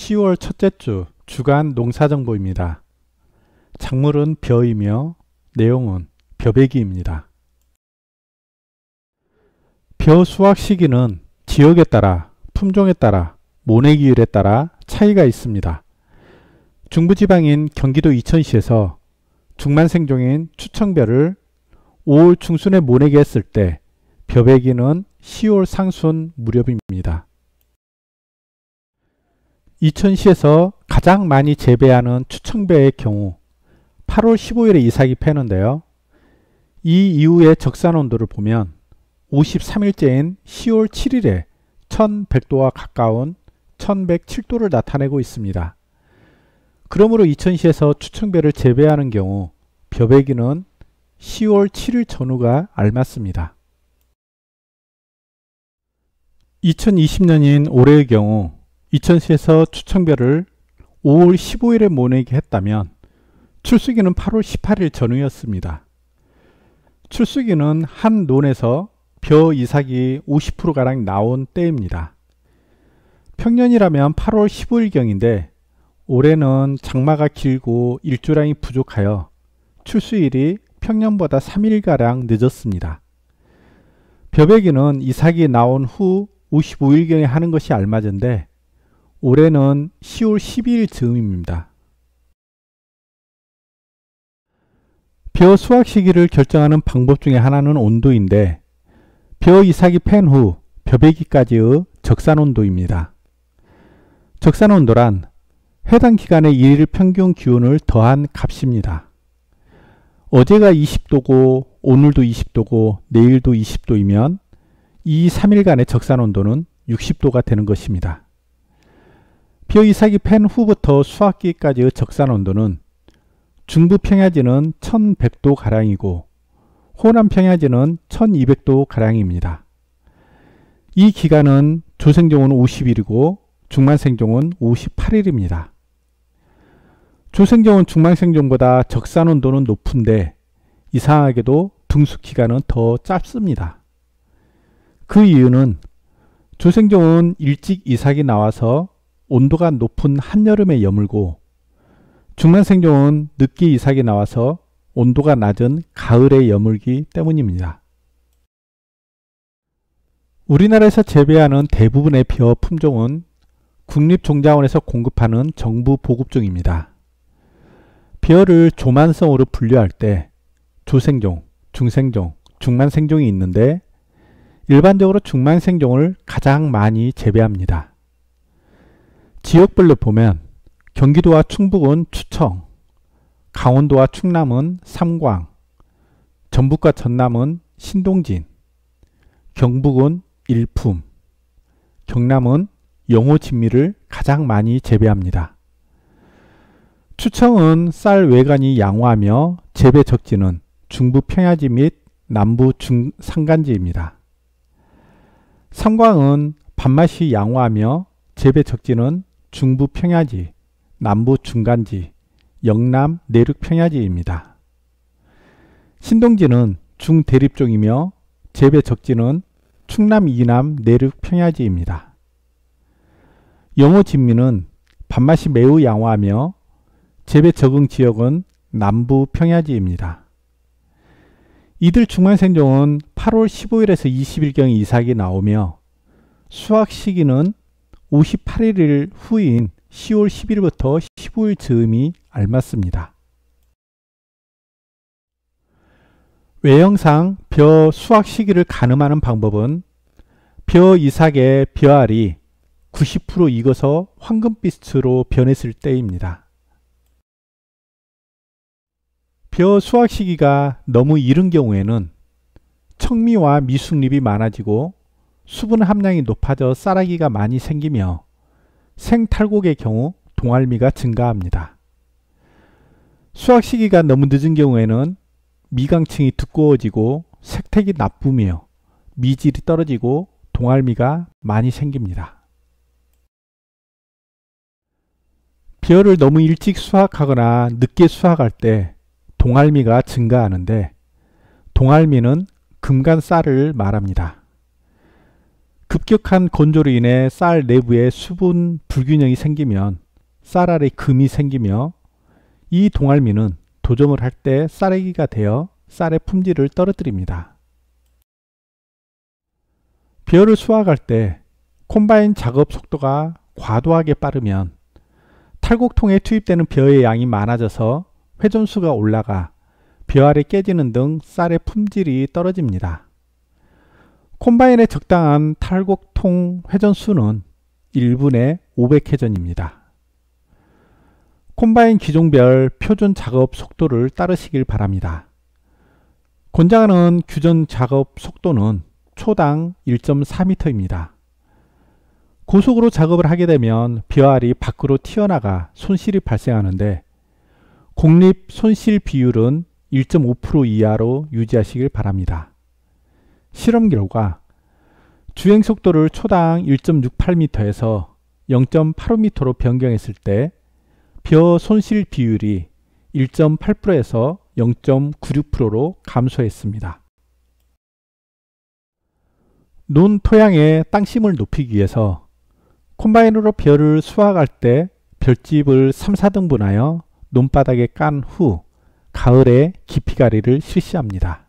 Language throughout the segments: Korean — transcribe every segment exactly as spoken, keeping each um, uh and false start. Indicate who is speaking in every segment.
Speaker 1: 시월 첫째 주 주간 농사정보입니다. 작물은 벼이며 내용은 벼베기입니다. 벼 수확 시기는 지역에 따라, 품종에 따라, 모내기율에 따라 차이가 있습니다. 중부지방인 경기도 이천시에서 중만생종인 추청벼를 오월 중순에 모내기 했을 때 벼베기는 시월 상순 무렵입니다. 이천시에서 가장 많이 재배하는 추청벼의 경우 팔월 십오일에 이삭이 패는데요. 이 이후의 적산온도를 보면 오십삼일째인 시월 칠일에 천백도와 가까운 천백칠도를 나타내고 있습니다. 그러므로 이천시에서 추청벼를 재배하는 경우 벼베기는 시월 칠일 전후가 알맞습니다. 이천이십년인 올해의 경우 이천시에서 추청벼를 오월 십오일에 모내기 했다면 출수기는 팔월 십팔일 전후였습니다. 출수기는 한 논에서 벼 이삭이 오십 퍼센트가량 나온 때입니다. 평년이라면 팔월 십오일경인데 올해는 장마가 길고 일조량이 부족하여 출수일이 평년보다 삼일가량 늦었습니다. 벼베기는 이삭이 나온 후 오십오일경에 하는 것이 알맞은데 올해는 시월 십이일 즈음입니다. 벼 수확 시기를 결정하는 방법 중에 하나는 온도인데 벼 이삭이 팬 후 벼베기까지의 적산온도입니다. 적산온도란 해당 기간의 일일 평균 기온을 더한 값입니다. 어제가 이십도고 오늘도 이십도고 내일도 이십도이면 이 삼일간의 적산온도는 육십도가 되는 것입니다. 벼 이삭이 팬 후부터 수확기까지의 적산온도는 중부 평야지는 천백도가량이고 호남 평야지는 천이백도가량입니다. 이 기간은 조생종은 오십일이고 중만생종은 오십팔일입니다. 조생종은 중만생종보다 적산온도는 높은데 이상하게도 등수기간은 더 짧습니다. 그 이유는 조생종은 일찍 이삭이 나와서 온도가 높은 한여름에 여물고 중만생종은 늦게 이삭이 나와서 온도가 낮은 가을에 여물기 때문입니다. 우리나라에서 재배하는 대부분의 벼 품종은 국립종자원에서 공급하는 정부 보급종입니다. 벼를 조만성으로 분류할 때 조생종, 중생종, 중만생종이 있는데 일반적으로 중만생종을 가장 많이 재배합니다. 지역별로 보면 경기도와 충북은 추청, 강원도와 충남은 삼광, 전북과 전남은 신동진, 경북은 일품, 경남은 영호진미를 가장 많이 재배합니다. 추청은 쌀 외간이 양호하며 재배 적지는 중부 평야지 및 남부 중산간지입니다. 삼광은 밥맛이 양호하며 재배 적지는 중부 평야지, 남부 중간지, 영남 내륙 평야지입니다. 신동지는 중대립종이며 재배 적지는 충남 이남 내륙 평야지입니다. 영호진미는 밥맛이 매우 양호하며 재배 적응 지역은 남부 평야지입니다. 이들 중만생종은 팔월 십오일에서 이십일경에 이삭이 나오며 수확 시기는 오십팔일 후인 시월 십일부터 십오일 즈음이 알맞습니다. 외형상 벼 수확 시기를 가늠하는 방법은 벼 이삭의 벼알이 구십 퍼센트 익어서 황금빛으로 변했을 때입니다. 벼 수확 시기가 너무 이른 경우에는 청미와 미숙잎이 많아지고 수분 함량이 높아져 쌀아기가 많이 생기며 생탈곡의 경우 동알미가 증가합니다. 수확 시기가 너무 늦은 경우에는 미강층이 두꺼워지고 색택이 나쁘며 미질이 떨어지고 동알미가 많이 생깁니다. 벼를 너무 일찍 수확하거나 늦게 수확할 때 동알미가 증가하는데 동알미는 금간쌀을 말합니다. 급격한 건조로 인해 쌀 내부에 수분 불균형이 생기면 쌀 아래 금이 생기며 이 동알미는 도정을 할 때 쌀애기가 되어 쌀의 품질을 떨어뜨립니다. 벼를 수확할 때 콤바인 작업 속도가 과도하게 빠르면 탈곡통에 투입되는 벼의 양이 많아져서 회전수가 올라가 벼알이 깨지는 등 쌀의 품질이 떨어집니다. 콤바인의 적당한 탈곡통 회전수는 일 분에 오백 회전입니다. 콤바인 기종별 표준 작업 속도를 따르시길 바랍니다. 권장하는 규정 작업 속도는 초당 일 점 사 미터입니다. 고속으로 작업을 하게 되면 벼알이 밖으로 튀어나가 손실이 발생하는데 공립 손실 비율은 일 점 오 퍼센트 이하로 유지하시길 바랍니다. 실험 결과 주행 속도를 초당 일 점 육팔 미터에서 영 점 팔오 미터로 변경했을 때 벼 손실 비율이 일 점 팔 퍼센트에서 영 점 구육 퍼센트로 감소했습니다. 논 토양의 땅심을 높이기 위해서 콤바인으로 벼를 수확할 때 벼집을 삼, 사 등분하여 논바닥에 깐 후 가을에 깊이가리를 실시합니다.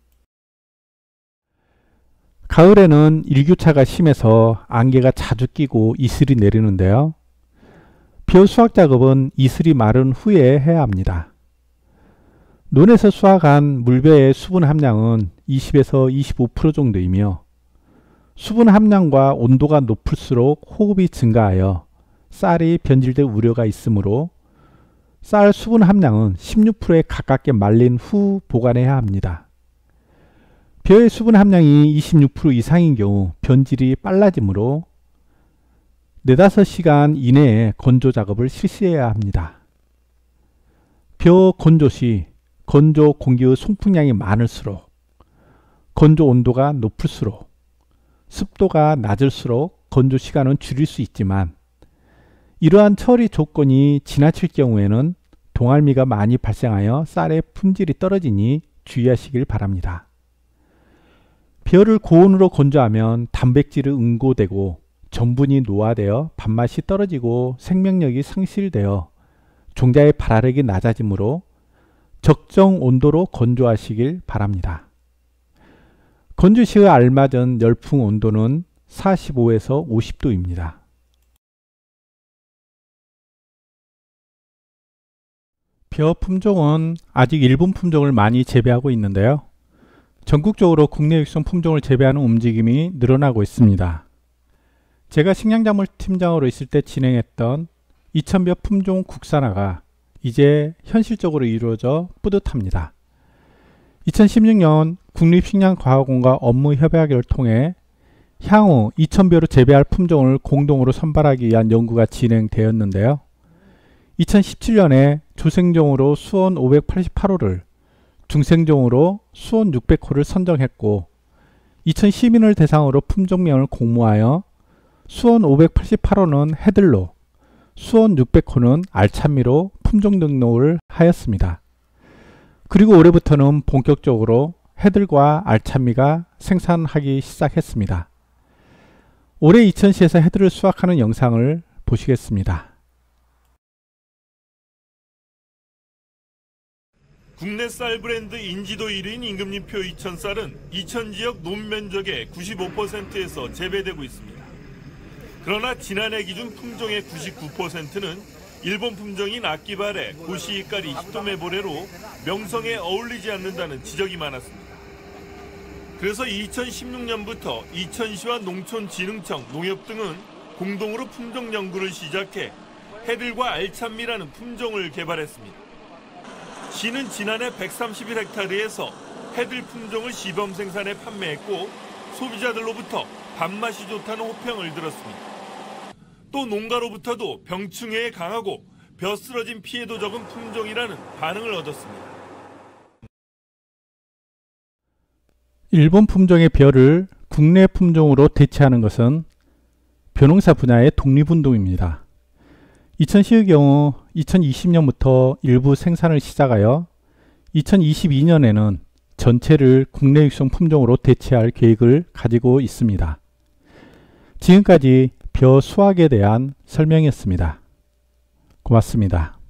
Speaker 1: 가을에는 일교차가 심해서 안개가 자주 끼고 이슬이 내리는데요. 벼 수확 작업은 이슬이 마른 후에 해야 합니다. 논에서 수확한 물벼의 수분 함량은 이십에서 이십오 퍼센트 정도이며 수분 함량과 온도가 높을수록 호흡이 증가하여 쌀이 변질될 우려가 있으므로 쌀 수분 함량은 십육 퍼센트에 가깝게 말린 후 보관해야 합니다. 벼의 수분 함량이 이십육 퍼센트 이상인 경우 변질이 빨라지므로 네다섯 시간 이내에 건조 작업을 실시해야 합니다. 벼 건조 시 건조 공기의 송풍량이 많을수록 건조 온도가 높을수록 습도가 낮을수록 건조 시간은 줄일 수 있지만 이러한 처리 조건이 지나칠 경우에는 동알미가 많이 발생하여 쌀의 품질이 떨어지니 주의하시길 바랍니다. 벼를 고온으로 건조하면 단백질이 응고되고 전분이 노화되어 밥맛이 떨어지고 생명력이 상실되어 종자의 발화력이 낮아지므로 적정 온도로 건조하시길 바랍니다. 건조 시에 알맞은 열풍 온도는 사십오에서 오십 도입니다. 벼 품종은 아직 일본 품종을 많이 재배하고 있는데요. 전국적으로 국내 육성 품종을 재배하는 움직임이 늘어나고 있습니다. 제가 식량작물 팀장으로 있을 때 진행했던 이천벼 품종 국산화가 이제 현실적으로 이루어져 뿌듯합니다. 이천십육 년 국립식량과학원과 업무 협약을 통해 향후 이천벼로 재배할 품종을 공동으로 선발하기 위한 연구가 진행되었는데요. 이천십칠 년에 조생종으로 수원 오백팔십팔 호를 중생종으로 수원 육백 호를 선정했고 이천십인을 대상으로 품종명을 공모하여 수원 오백팔십팔 호는 해들로, 수원 육백 호는 알찬미로 품종 등록을 하였습니다. 그리고 올해부터는 본격적으로 해들과 알찬미가 생산하기 시작했습니다. 올해 이천시에서 해들을 수확하는 영상을 보시겠습니다.
Speaker 2: 국내 쌀 브랜드 인지도 일 위인 임금님표 이천 쌀은 이천 지역 논면적의 구십오 퍼센트에서 재배되고 있습니다. 그러나 지난해 기준 품종의 구십구 퍼센트는 일본 품종인 아키바레, 고시이까리, 히토메보레로 명성에 어울리지 않는다는 지적이 많았습니다. 그래서 이천십육 년부터 이천시와 농촌진흥청, 농협 등은 공동으로 품종 연구를 시작해 해들과 알찬미라는 품종을 개발했습니다. 시는 지난해 백삼십일 헥타르에서 해들 품종을 시범 생산해 판매했고 소비자들로부터 밥맛이 좋다는 호평을 들었습니다. 또 농가로부터도 병충해에 강하고 벼 쓰러진 피해도 적은 품종이라는 반응을 얻었습니다.
Speaker 1: 일본 품종의 벼를 국내 품종으로 대체하는 것은 벼농사 분야의 독립운동입니다. 이천시의 경우 이천이십 년부터 일부 생산을 시작하여 이천이십이 년에는 전체를 국내 육성 품종으로 대체할 계획을 가지고 있습니다. 지금까지 벼 수확에 대한 설명이었습니다. 고맙습니다.